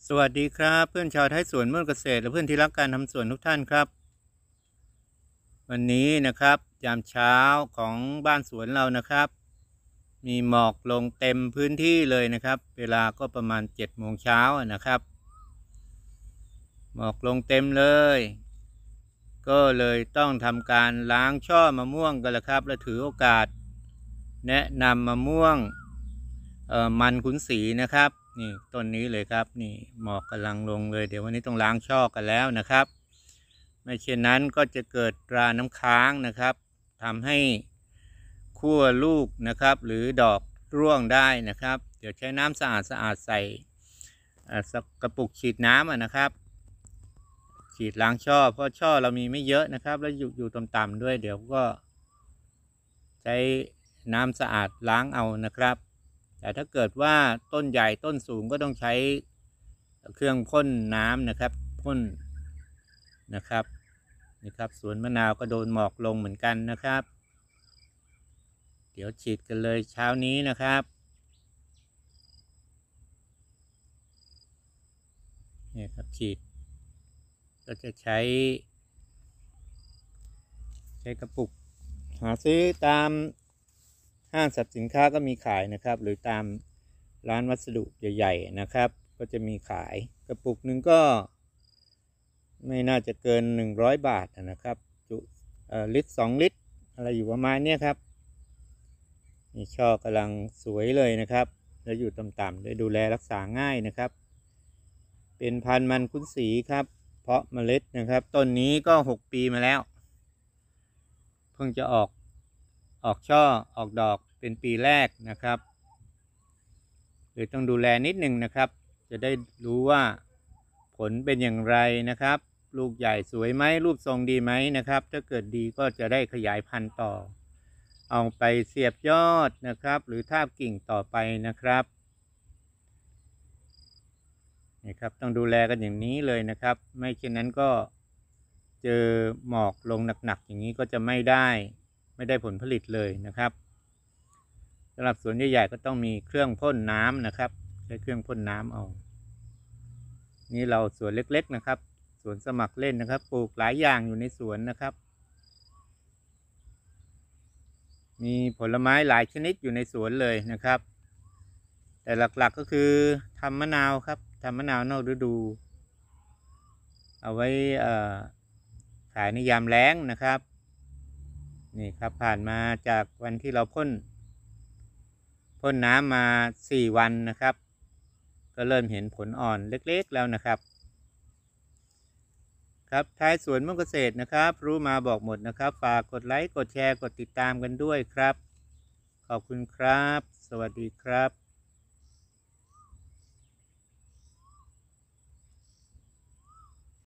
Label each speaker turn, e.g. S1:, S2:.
S1: สวัสดีครับเพื่อนชาวไทยสวนม่วนเกษตรและเพื่อนที่รักการทำสวนทุกท่านครับวันนี้นะครับยามเช้าของบ้านสวนเรานะครับมีหมอกลงเต็มพื้นที่เลยนะครับเวลาก็ประมาณ7 โมงเช้านะครับหมอกลงเต็มเลยก็เลยต้องทำการล้างช่อมะม่วงกันละครับและถือโอกาสแนะนำมะม่วงมันขุนศรีนะครับนี่ต้นนี้เลยครับนี่หมอกกำลังลงเลยเดี๋ยววันนี้ต้องล้างช่อกันแล้วนะครับไม่เช่นนั้นก็จะเกิดราน้ำค้างนะครับทำให้ขั้วลูกนะครับหรือดอกร่วงได้นะครับเดี๋ยวใช้น้ำสะอาดใส่กระปุกฉีดน้ำนะครับฉีดล้างช่อเพราะช่อเรามีไม่เยอะนะครับแล้วอยู่ต่ำๆด้วยเดี๋ยวก็ใช้น้ำสะอาดล้างเอานะครับแต่ถ้าเกิดว่าต้นใหญ่ต้นสูงก็ต้องใช้เครื่องพ่นน้ำนะครับพ่นนะครับนี่ครับสวนมะนาวก็โดนหมอกลงเหมือนกันนะครับเดี๋ยวฉีดกันเลยเช้านี้นะครับนี่ครับฉีดก็จะใช้กระปุกหาซื้อตามห้างสรรพสินค้าก็มีขายนะครับหรือตามร้านวัสดุใหญ่ๆนะครับก็จะมีขายกระปุกหนึ่งก็ไม่น่าจะเกิน100 บาทนะครับจุลิตร2 ลิตรอะไรอยู่ประมาณนี้ครับนี่ช่อกำลังสวยเลยนะครับแล้วอยู่ต่ำๆได้ดูแลรักษาง่ายนะครับเป็นพันธุ์มันขุนศรีครับเพาะเมล็ดนะครับต้นนี้ก็6 ปีมาแล้วเพิ่งจะออกช่อออกดอกเป็นปีแรกนะครับเลยต้องดูแลนิดนึงนะครับจะได้รู้ว่าผลเป็นอย่างไรนะครับลูกใหญ่สวยไหมรูปทรงดีไหมนะครับถ้าเกิดดีก็จะได้ขยายพันธุ์ต่อเอาไปเสียบยอดนะครับหรือทาบกิ่งต่อไปนะครับนี่ครับต้องดูแลกันอย่างนี้เลยนะครับไม่เช่นนั้นก็เจอหมอกลงหนักๆอย่างนี้ก็จะไม่ได้ผลผลิตเลยนะครับสำหรับสวนใหญ่ๆก็ต้องมีเครื่องพ่นน้ำนะครับใช้เครื่องพ่นน้ำเอานี่เราสวนเล็กๆนะครับสวนสมัครเล่นนะครับปลูกหลายอย่างอยู่ในสวนนะครับมีผลไม้หลายชนิดอยู่ในสวนเลยนะครับแต่หลักๆก็คือทำมะนาวครับทำมะนาวนอกฤดูเอาไว้ขายในยามแล้งนะครับนี่ครับผ่านมาจากวันที่เราพ่นน้ำมา4 วันนะครับก็เริ่มเห็นผลอ่อนเล็กๆแล้วนะครับครับท้ายสวนม่วงเกษตรนะครับรู้มาบอกหมดนะครับฝากกดไลค์กดแชร์กดติดตามกันด้วยครับขอบคุณครับสวัสดีครับ